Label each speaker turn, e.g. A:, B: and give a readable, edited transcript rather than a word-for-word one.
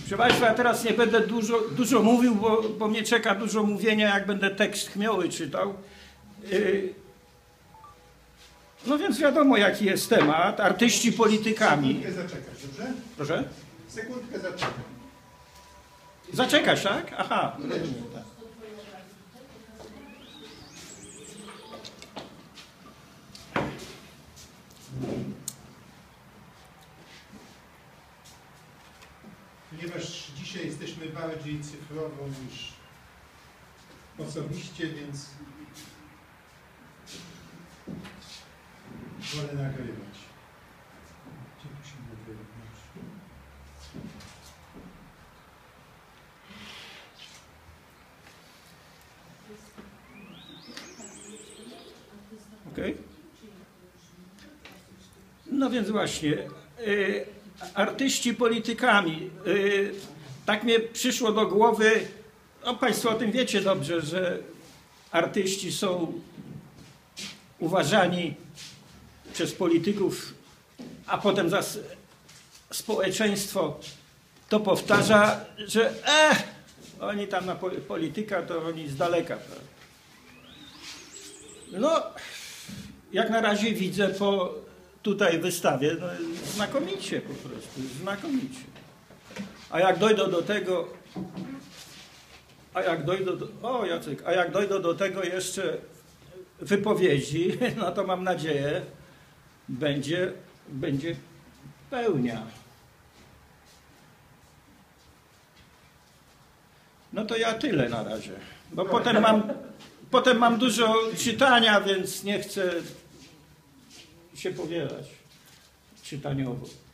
A: Proszę Państwa, ja teraz nie będę dużo mówił, bo mnie czeka dużo mówienia, jak będę tekst Chmioły czytał. No więc wiadomo, jaki jest temat. Artyści politykami.
B: Sekundkę zaczekać, dobrze?
A: Proszę?
B: Sekundkę zaczekać.
A: Zaczekać, tak? Aha. Tak.
B: Ponieważ dzisiaj jesteśmy bardziej cyfrowo niż osobiście, więc wolę nagrywać. Gdzie tu się nagrywa?
A: Okej. No więc właśnie, artyści politykami. Tak mnie przyszło do głowy, no Państwo o tym wiecie dobrze, że artyści są uważani przez polityków, a potem za społeczeństwo to powtarza, że oni tam na polityka to oni z daleka. No, jak na razie widzę po tutaj wystawie, no, znakomicie po prostu, znakomicie. A jak dojdą do tego, jak dojdą do tego jeszcze wypowiedzi, no to mam nadzieję, będzie pełnia. No to ja tyle na razie, bo potem mam dużo czytania, więc nie chcę się powielać czytaniowo.